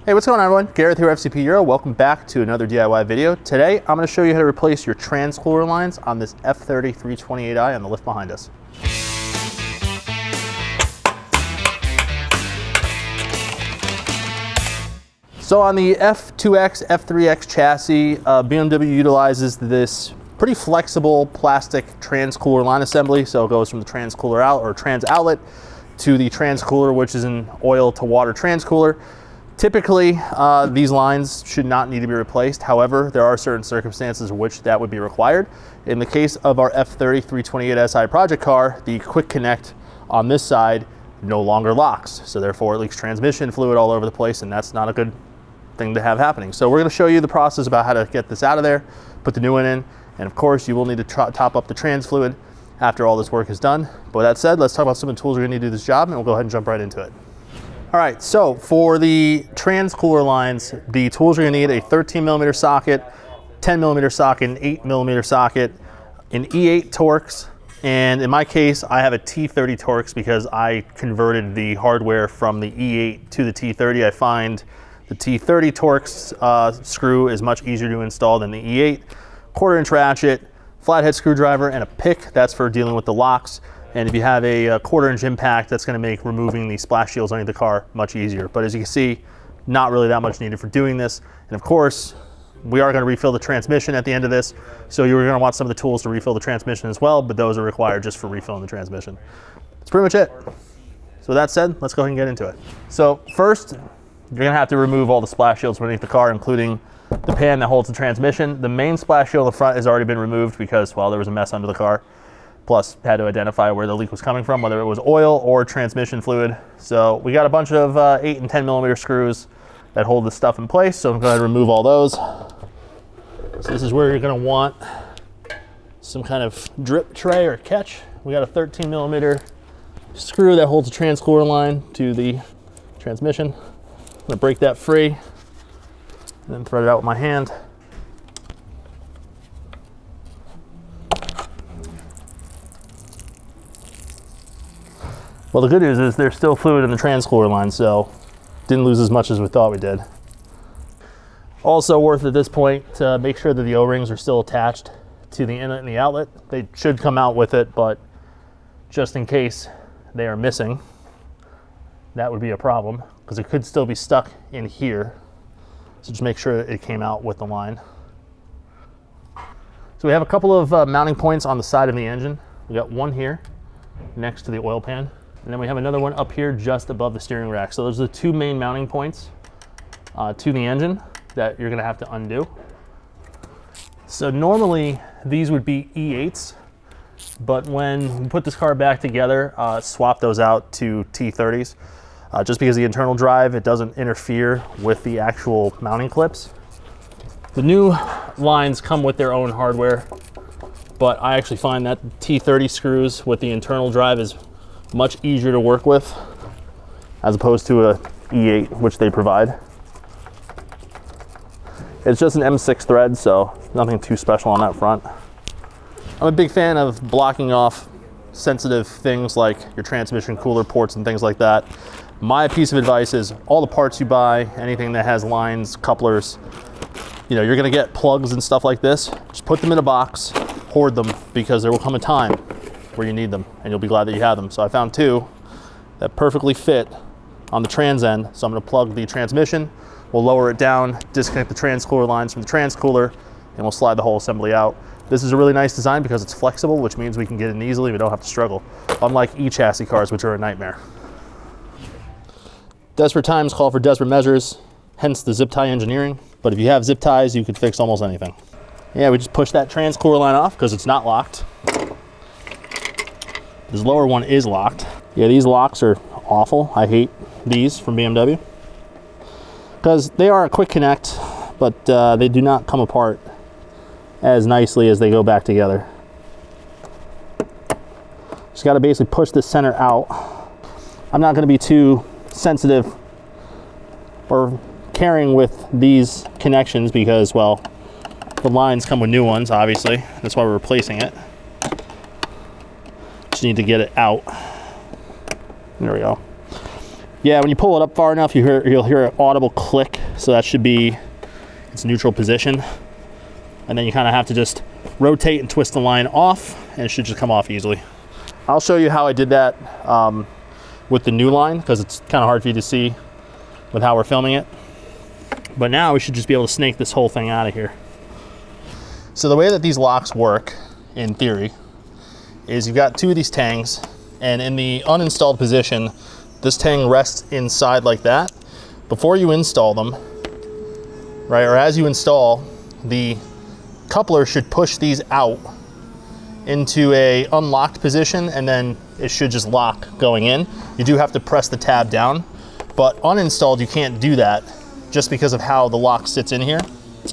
Hey, what's going on everyone? Gareth here, FCP Euro. Welcome back to another DIY video. Today, I'm going to show you how to replace your trans cooler lines on this F30 328i on the lift behind us. So on the F2X, F3X chassis, BMW utilizes this pretty flexible plastic trans cooler line assembly. So it goes from the trans cooler out or trans outlet to the trans cooler, which is an oil to water trans cooler. Typically, these lines should not need to be replaced. However, there are certain circumstances in which that would be required. In the case of our F30 328i project car, the quick connect on this side no longer locks. So therefore it leaks transmission fluid all over the place, and that's not a good thing to have happening. So we're gonna show you the process about how to get this out of there, put the new one in, and of course you will need to top up the trans fluid after all this work is done. But with that said, let's talk about some of the tools we're gonna need to do this job, and we'll go ahead and jump right into it. All right, so for the trans cooler lines, the tools you're gonna need: a 13mm socket, 10mm socket, an 8mm socket, an E8 Torx, and in my case, I have a T30 Torx because I converted the hardware from the E8 to the T30. I find the T30 Torx screw is much easier to install than the E8. 1/4-inch ratchet, flathead screwdriver, and a pick. That's for dealing with the locks. And if you have a 1/4-inch impact, that's gonna make removing the splash shields underneath the car much easier. But as you can see, not really that much needed for doing this. And of course, we are gonna refill the transmission at the end of this. So you're gonna want some of the tools to refill the transmission as well, but those are required just for refilling the transmission. That's pretty much it. So with that said, let's go ahead and get into it. So first, you're gonna have to remove all the splash shields underneath the car, including the pan that holds the transmission. The main splash shield in the front has already been removed because, well, there was a mess under the car. Plus, had to identify where the leak was coming from, whether it was oil or transmission fluid. So we got a bunch of 8 and 10mm screws that hold this stuff in place. So I'm going to remove all those. So this is where you're going to want some kind of drip tray or catch. We got a 13mm screw that holds the trans cooler line to the transmission. I'm going to break that free and then thread it out with my hand. Well, the good news is there's still fluid in the trans cooler line, so didn't lose as much as we thought we did. Also worth at this point to make sure that the O-rings are still attached to the inlet and the outlet. They should come out with it, but just in case they are missing, that would be a problem because it could still be stuck in here. So just make sure that it came out with the line. So we have a couple of mounting points on the side of the engine. We got one here next to the oil pan. And then we have another one up here just above the steering rack. So those are the two main mounting points to the engine that you're gonna have to undo. So normally these would be E8s, but when we put this car back together, swap those out to T30s. Just because the internal drive, it doesn't interfere with the actual mounting clips. The new lines come with their own hardware, but I actually find that T30 screws with the internal drive is much easier to work with as opposed to a E8, which they provide. It's just an M6 thread, so nothing too special on that front. I'm a big fan of blocking off sensitive things like your transmission cooler ports and things like that. My piece of advice is all the parts you buy, anything that has lines, couplers, you know, you're gonna get plugs and stuff like this. Just put them in a box, hoard them, because there will come a time where you need them and you'll be glad that you have them. So I found two that perfectly fit on the trans end. So I'm gonna plug the transmission, we'll lower it down, disconnect the trans cooler lines from the trans cooler, and we'll slide the whole assembly out. This is a really nice design because it's flexible, which means we can get in easily, we don't have to struggle. Unlike E-chassis cars, which are a nightmare. Desperate times call for desperate measures, hence the zip tie engineering. But if you have zip ties, you could fix almost anything. Yeah, we just push that trans cooler line off because it's not locked. This lower one is locked. Yeah, these locks are awful. I hate these from BMW because they are a quick connect, but they do not come apart as nicely as they go back together. Just got to basically push the center out. I'm not going to be too sensitive or caring with these connections because, well, the lines come with new ones, obviously. That's why we're replacing it. Just need to get it out. There we go. Yeah, when you pull it up far enough, you'll hear an audible click. So that should be its neutral position. And then you kind of have to just rotate and twist the line off, and it should just come off easily. I'll show you how I did that with the new line, because it's kind of hard for you to see with how we're filming it. But now we should just be able to snake this whole thing out of here. So the way that these locks work, in theory, is you've got two of these tangs, and in the uninstalled position, this tang rests inside like that. Before you install them, right, or as you install, the coupler should push these out into a unlocked position, and then it should just lock going in. You do have to press the tab down, but uninstalled you can't do that just because of how the lock sits in here.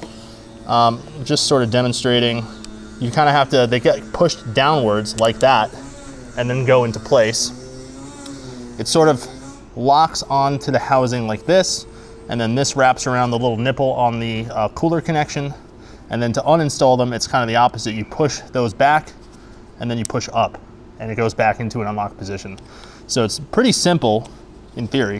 Just sort of demonstrating, you kind of have to, they get pushed downwards like that and then go into place. It sort of locks onto the housing like this, and then this wraps around the little nipple on the cooler connection. And then to uninstall them, it's kind of the opposite. You push those back and then you push up, and it goes back into an unlocked position. So it's pretty simple in theory,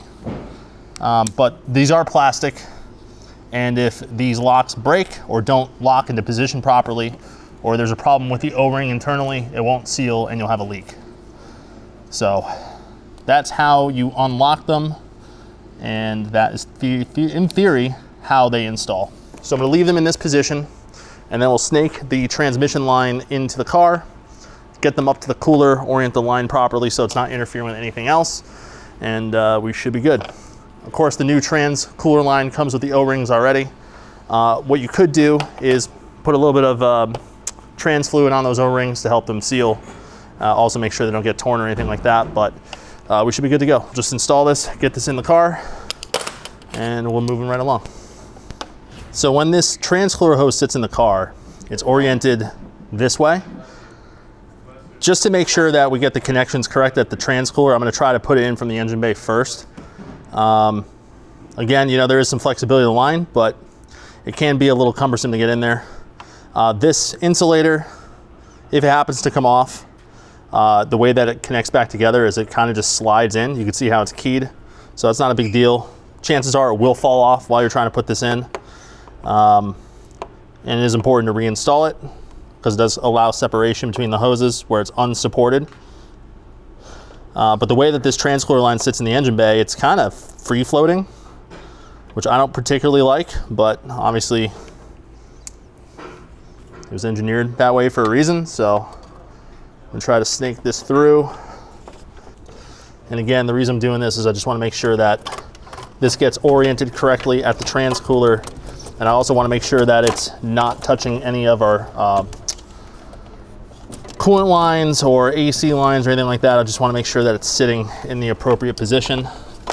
but these are plastic, and if these locks break or don't lock into position properly, or there's a problem with the O-ring internally, it won't seal and you'll have a leak. So that's how you unlock them, and that is in theory how they install. So I'm going to leave them in this position, and then we'll snake the transmission line into the car, get them up to the cooler, orient the line properly so it's not interfering with anything else, and we should be good. Of course, the new trans cooler line comes with the O-rings already. What you could do is put a little bit of trans fluid on those O-rings to help them seal. Also make sure they don't get torn or anything like that, but we should be good to go. Just install this, get this in the car, and we'll move them right along. So when this trans cooler hose sits in the car, it's oriented this way. Just to make sure that we get the connections correct at the trans cooler, I'm going to try to put it in from the engine bay first. Again, you know, there is some flexibility in the line, but it can be a little cumbersome to get in there. This insulator, if it happens to come off, the way that it connects back together is it kind of just slides in. You can see how it's keyed, so that's not a big deal. Chances are it will fall off while you're trying to put this in. And it is important to reinstall it because it does allow separation between the hoses where it's unsupported. But the way that this trans cooler line sits in the engine bay, it's kind of free floating, which I don't particularly like, but obviously it was engineered that way for a reason. So I'm gonna try to snake this through. And again, the reason I'm doing this is I just want to make sure that this gets oriented correctly at the trans cooler. And I also want to make sure that it's not touching any of our coolant lines or AC lines or anything like that. I just want to make sure that it's sitting in the appropriate position.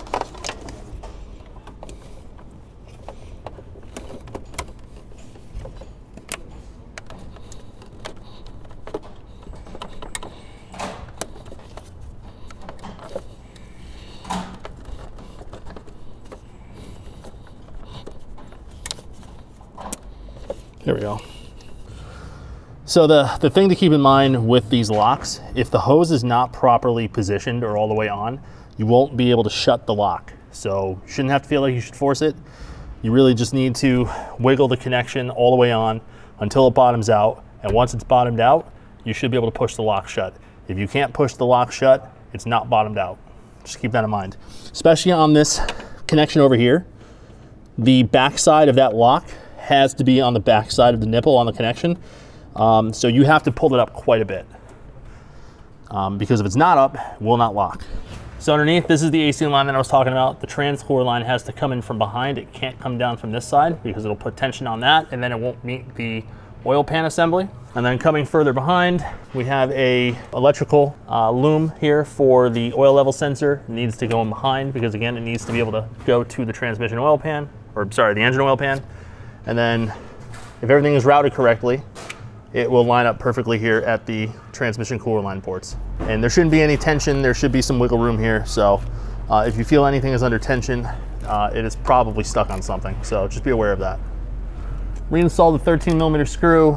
There we go. So the thing to keep in mind with these locks, if the hose is not properly positioned or all the way on, you won't be able to shut the lock. So you shouldn't have to feel like you should force it. You really just need to wiggle the connection all the way on until it bottoms out. And once it's bottomed out, you should be able to push the lock shut. If you can't push the lock shut, it's not bottomed out. Just keep that in mind. Especially on this connection over here, the back side of that lock has to be on the back side of the nipple on the connection. So you have to pull it up quite a bit because if it's not up, it will not lock. So underneath, this is the AC line that I was talking about. The trans cooler line has to come in from behind. It can't come down from this side because it'll put tension on that, and then it won't meet the oil pan assembly. And then coming further behind, we have a electrical loom here for the oil level sensor. It needs to go in behind because again, it needs to be able to go to the transmission oil pan, or sorry, the engine oil pan. And then if everything is routed correctly, it will line up perfectly here at the transmission cooler line ports. And there shouldn't be any tension. There should be some wiggle room here. So if you feel anything is under tension, it is probably stuck on something. So just be aware of that. Reinstall the 13mm screw.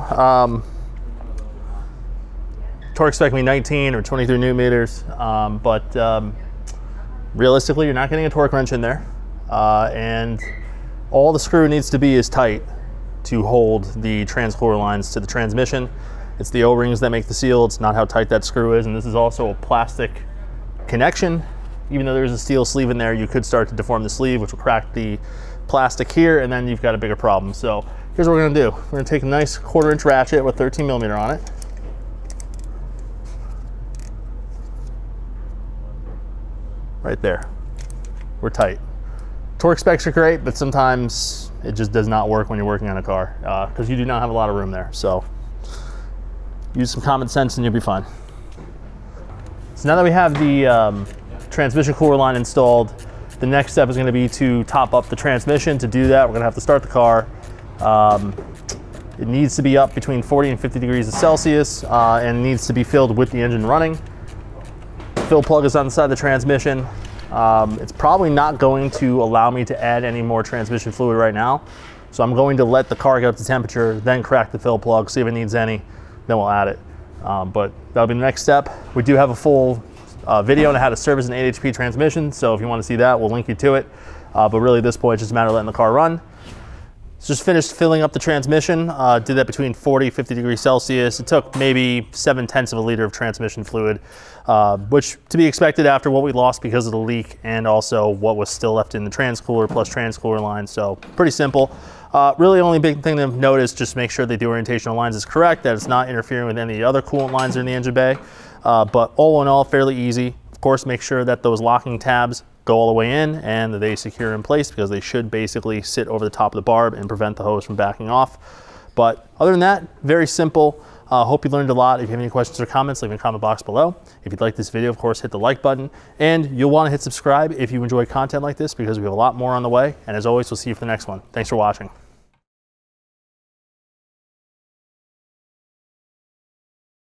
Torque spec me 19 or 23 newton meters, but realistically, you're not getting a torque wrench in there. And all the screw needs to be is tight to hold the transcooler lines to the transmission. It's the O-rings that make the seal. It's not how tight that screw is. And this is also a plastic connection. Even though there's a steel sleeve in there, you could start to deform the sleeve, which will crack the plastic here, and then you've got a bigger problem. So here's what we're gonna do. We're gonna take a nice 1/4 inch ratchet with 13 millimeter on it. Right there, we're tight. Torque specs are great, but sometimes it just does not work when you're working on a car because you do not have a lot of room there. So use some common sense and you'll be fine. So now that we have the transmission cooler line installed, the next step is going to be to top up the transmission. To do that, we're going to have to start the car. It needs to be up between 40 and 50 degrees of Celsius and needs to be filled with the engine running. Fill plug is on the side of the transmission. It's probably not going to allow me to add any more transmission fluid right now. So I'm going to let the car get up to temperature, then crack the fill plug, see if it needs any, then we'll add it. But that'll be the next step. We do have a full video on how to service an 8 HP transmission, so if you want to see that, we'll link you to it. But really at this point, it's just a matter of letting the car run. Just finished filling up the transmission. Did that between 40 and 50 degrees Celsius. It took maybe 7/10 of a liter of transmission fluid, which to be expected after what we lost because of the leak and also what was still left in the transcooler plus transcooler line. So pretty simple. Really only big thing to note is just make sure the deorientation of lines is correct, that it's not interfering with any other coolant lines in the engine bay. But all in all, fairly easy. Of course, make sure that those locking tabs go all the way in and that they secure in place because they should basically sit over the top of the barb and prevent the hose from backing off. But other than that, very simple. Hope you learned a lot. If you have any questions or comments, leave in the comment box below. If you'd like this video, of course, hit the like button. And you'll want to hit subscribe if you enjoy content like this because we have a lot more on the way. And as always, we'll see you for the next one. Thanks for watching.